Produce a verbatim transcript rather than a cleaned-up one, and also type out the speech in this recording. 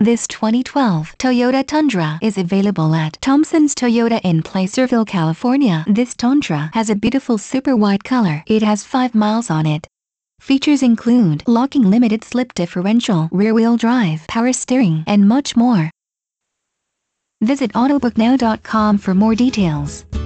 This twenty twelve Toyota Tundra is available at Thompsons Toyota in Placerville, California. This Tundra has a beautiful super white color. It has five miles on it. Features include locking limited slip differential, rear-wheel drive, power steering, and much more. Visit autobook now dot com for more details.